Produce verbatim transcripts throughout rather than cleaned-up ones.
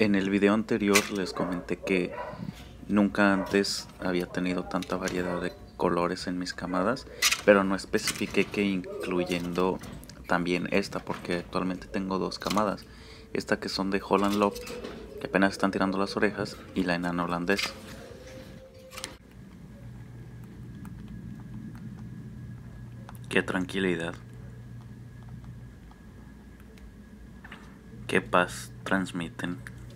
En el video anterior les comenté que nunca antes había tenido tanta variedad de colores en mis camadas, pero no especifiqué que incluyendo también esta, porque actualmente tengo dos camadas, esta que son de Holland Lop, que apenas están tirando las orejas, y la enana holandés. Qué tranquilidad, qué paz transmiten.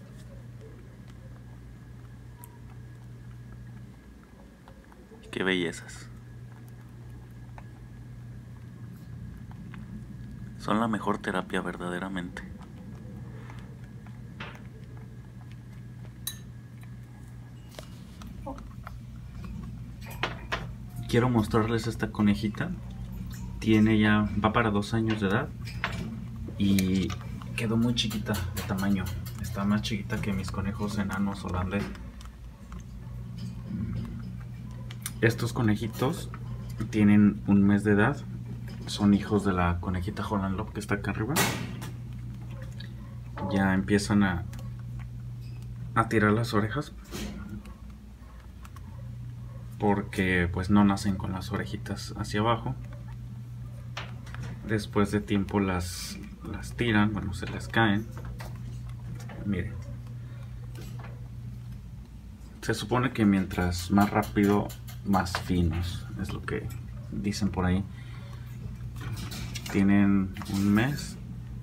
Qué bellezas. Son la mejor terapia verdaderamente. Quiero mostrarles esta conejita. Tiene ya, va para dos años de edad y quedó muy chiquita de tamaño. Está más chiquita que mis conejos enanos holandés. Estos conejitos tienen un mes de edad. Son hijos de la conejita Holland Lop que está acá arriba. Ya empiezan a, a tirar las orejas, porque pues no nacen con las orejitas hacia abajo. Después de tiempo las, las tiran, bueno, se les caen. Miren. Se supone que mientras más rápido, más finos, es lo que dicen por ahí. Tienen un mes.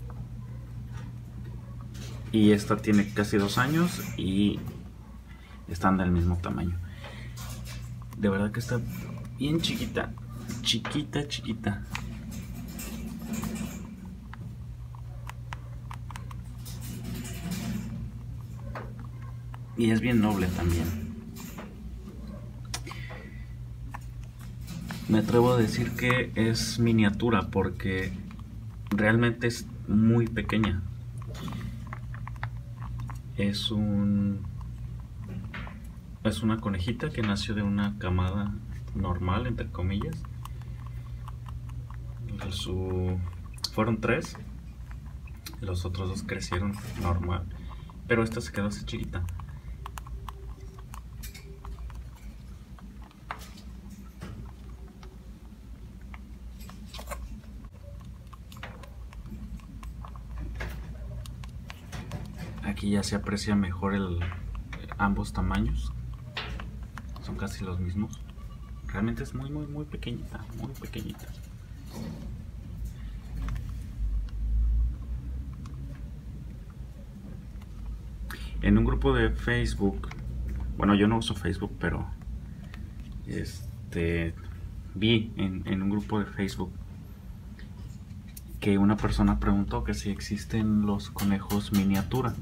Y esta tiene casi dos años y están del mismo tamaño. De verdad que está bien chiquita. Chiquita, chiquita. Y es bien noble también. Me atrevo a decir que es miniatura porque realmente es muy pequeña. Es un es una conejita que nació de una camada normal, entre comillas. Su, fueron tres. Los otros dos crecieron normal, pero esta se quedó así chiquita. Aquí ya se aprecia mejor el, ambos tamaños. Son casi los mismos. Realmente es muy muy muy pequeñita, muy pequeñita. En un grupo de Facebook, bueno, yo no uso Facebook, pero este vi en, en un grupo de Facebook que una persona preguntó que si existen los conejos miniatura.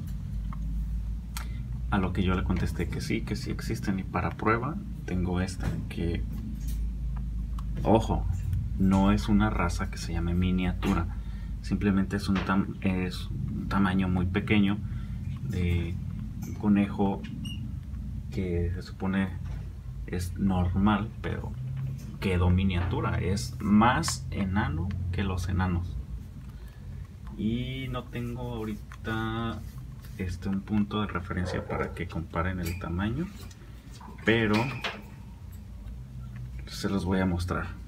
A lo que yo le contesté que sí, que sí existen, y para prueba tengo esta, que, ojo, no es una raza que se llame miniatura, simplemente es un, tam es un tamaño muy pequeño de un conejo que se supone es normal, pero quedó miniatura, es más enano que los enanos. Y no tengo ahorita este un punto de referencia para que comparen el tamaño, pero se los voy a mostrar.